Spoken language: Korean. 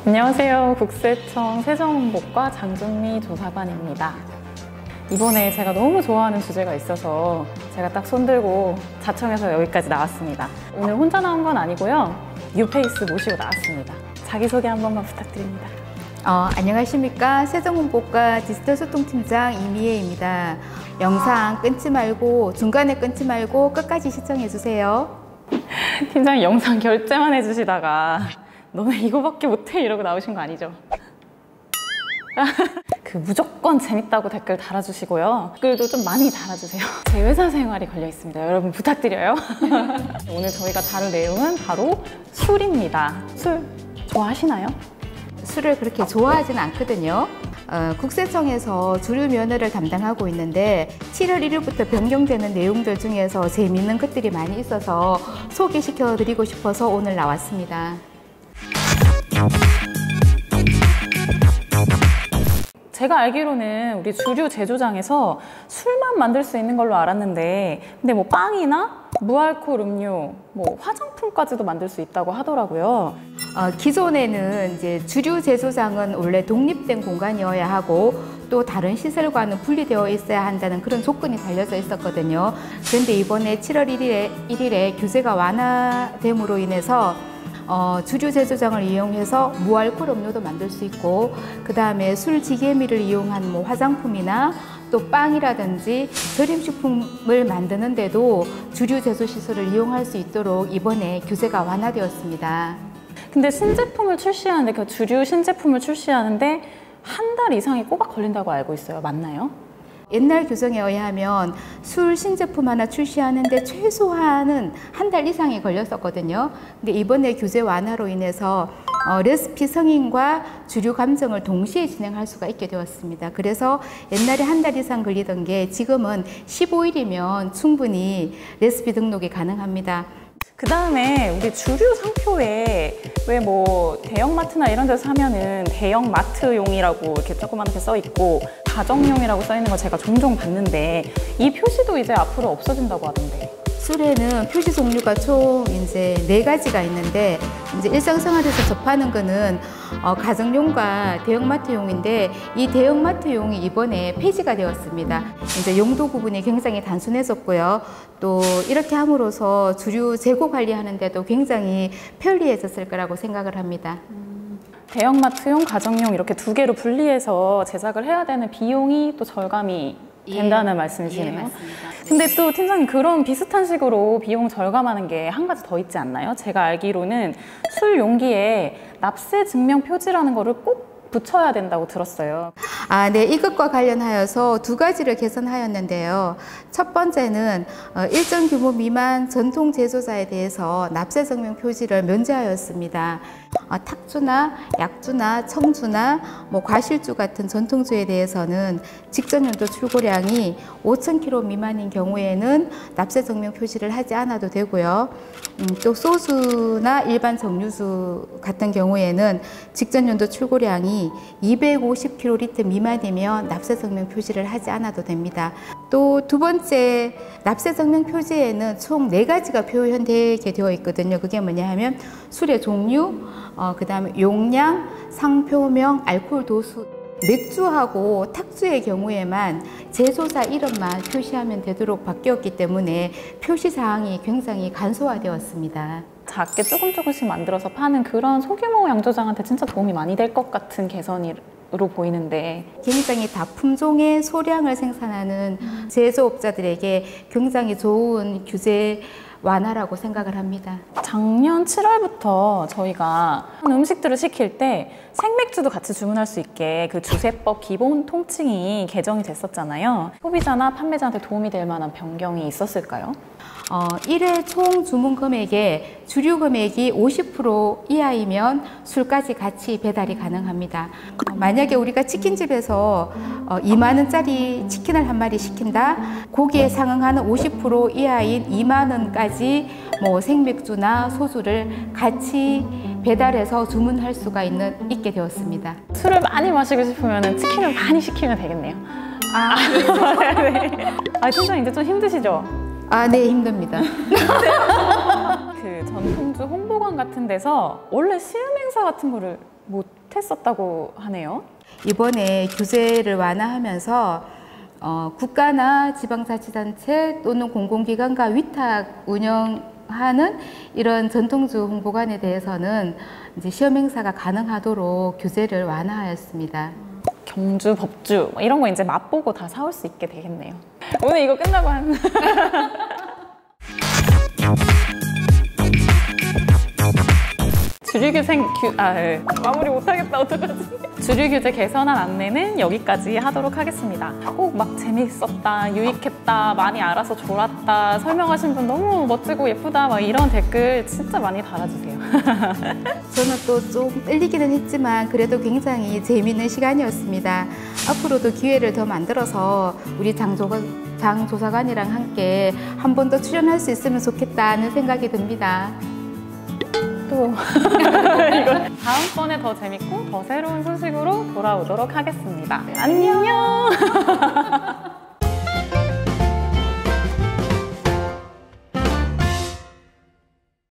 안녕하세요. 국세청 세정홍보과 장준미 조사관입니다. 이번에 제가 너무 좋아하는 주제가 있어서 제가 딱 손들고 자청해서 여기까지 나왔습니다. 오늘 혼자 나온 건 아니고요. 뉴페이스 모시고 나왔습니다. 자기소개 한 번만 부탁드립니다. 안녕하십니까. 세정홍보과 디지털 소통팀장 이미애입니다. 영상 끊지 말고 중간에 끊지 말고 끝까지 시청해주세요. 팀장님 영상 결제만 해주시다가 너네 이거밖에 못해 이러고 나오신 거 아니죠? 무조건 재밌다고 댓글 달아주시고요. 댓글도 좀 많이 달아주세요. 제 회사 생활이 걸려 있습니다. 여러분 부탁드려요. 오늘 저희가 다룰 내용은 바로 술입니다. 술 좋아하시나요? 술을 그렇게 좋아하진 않거든요. 국세청에서 주류 면허를 담당하고 있는데 7월 1일부터 변경되는 내용들 중에서 재미있는 것들이 많이 있어서 소개시켜 드리고 싶어서 오늘 나왔습니다. 제가 알기로는 우리 주류 제조장에서 술만 만들 수 있는 걸로 알았는데 근데 뭐 빵이나 무알콜 음료, 뭐 화장품까지도 만들 수 있다고 하더라고요. 기존에는 이제 주류 제조장은 원래 독립된 공간이어야 하고 또 다른 시설과는 분리되어 있어야 한다는 그런 조건이 달려져 있었거든요. 그런데 이번에 7월 1일에 규제가 완화됨으로 인해서 주류 제조장을 이용해서 무알콜 음료도 만들 수 있고 그 다음에 술 지게미를 이용한 뭐 화장품이나 또 빵이라든지 절임식품을 만드는데도 주류 제조 시설을 이용할 수 있도록 이번에 규제가 완화되었습니다. 근데 신제품을 출시하는데 그 주류 신제품을 출시하는데 한 달 이상이 꼬박 걸린다고 알고 있어요. 맞나요? 옛날 규정에 의하면 술 신제품 하나 출시하는데 최소한은 한 달 이상이 걸렸었거든요. 근데 이번에 규제 완화로 인해서 레시피 승인과 주류 감정을 동시에 진행할 수가 있게 되었습니다. 그래서 옛날에 한 달 이상 걸리던 게 지금은 15일이면 충분히 레시피 등록이 가능합니다. 그 다음에 우리 주류 상표에 왜 뭐 대형마트나 이런 데서 사면은 대형마트용이라고 이렇게 조그맣게 써 있고 가정용이라고 써 있는 거 제가 종종 봤는데 이 표시도 이제 앞으로 없어진다고 하던데. 술에는 표시 종류가 총 이제 4가지가 있는데 이제 일상생활에서 접하는 거는 가정용과 대형마트용인데 이 대형마트용이 이번에 폐지가 되었습니다. 이제 용도 구분이 굉장히 단순해졌고요. 또 이렇게 함으로써 주류 재고 관리하는데도 굉장히 편리해졌을 거라고 생각을 합니다. 대형마트용, 가정용 이렇게 2개로 분리해서 제작을 해야 되는 비용이 또 절감이 된다는 말씀이시네요. 예, 맞습니다. 근데 또 팀장님 그런 비슷한 식으로 비용 절감하는 게 한 가지 더 있지 않나요? 제가 알기로는 술 용기에 납세 증명 표지라는 거를 꼭 붙여야 된다고 들었어요. 네, 이것과 관련하여서 2가지를 개선하였는데요. 첫 번째는 일정 규모 미만 전통 제조자에 대해서 납세 증명 표지를 면제하였습니다. 탁주나 약주나 청주나 뭐 과실주 같은 전통주에 대해서는 직전 연도 출고량이 5,000kg 미만인 경우에는 납세 증명 표시를 하지 않아도 되고요. 또 소주나 일반 정류주 같은 경우에는 직전 연도 출고량이 250kl 미만이면 납세 증명 표시를 하지 않아도 됩니다. 또 2번째 납세 증명 표지에는 총 4가지가 표현되게 되어 있거든요. 그게 뭐냐 하면 술의 종류, 그 다음에 용량, 상표명, 알코올 도수. 맥주하고 탁주의 경우에만 제조사 이름만 표시하면 되도록 바뀌었기 때문에 표시사항이 굉장히 간소화되었습니다. 작게 조금씩 만들어서 파는 그런 소규모 양조장한테 진짜 도움이 많이 될 것 같은 개선으로 보이는데 굉장히 다품종의 소량을 생산하는 제조업자들에게 굉장히 좋은 규제 완화라고 생각을 합니다. 작년 7월부터 저희가 음식들을 시킬 때 생맥주도 같이 주문할 수 있게 그 주세법 기본 통칭이 개정이 됐었잖아요. 소비자나 판매자한테 도움이 될 만한 변경이 있었을까요? 1회 총 주문 금액의 주류 금액이 50% 이하이면 술까지 같이 배달이 가능합니다. 만약에 우리가 치킨집에서 2만 원짜리 치킨을 한 마리 시킨다? 거기에 상응하는 50% 이하인 2만 원까지 뭐 생맥주나 소주를 같이 배달해서 주문할 수가 있게 되었습니다. 술을 많이 마시고 싶으면 치킨을 많이 시키면 되겠네요. 네. 팀장님 이제 좀 힘드시죠? 네, 힘듭니다. 그 전통주 홍보관 박물관 같은 데서 원래 시음 행사 같은 거를 못 했었다고 하네요. 이번에 규제를 완화하면서 국가나 지방자치단체 또는 공공기관과 위탁 운영하는 이런 전통주 홍보관에 대해서는 이제 시험 행사가 가능하도록 규제를 완화하였습니다. 경주, 법주 이런 거 이제 맛보고 다 사올 수 있게 되겠네요. 오늘 이거 끝나고 한 마무리 못하겠다 어떡하지? 주류규제 개선안 안내는 여기까지 하도록 하겠습니다. 꼭 막 재밌었다, 유익했다, 많이 알아서 졸았다, 설명하신 분 너무 멋지고 예쁘다 막 이런 댓글 진짜 많이 달아주세요. 저는 또 좀 떨리기는 했지만 그래도 굉장히 재미있는 시간이었습니다. 앞으로도 기회를 더 만들어서 우리 장조사관이랑 함께 한 번 더 출연할 수 있으면 좋겠다는 생각이 듭니다. 또 다음번에 더 재밌고 더 새로운 소식으로 돌아오도록 하겠습니다. 안녕!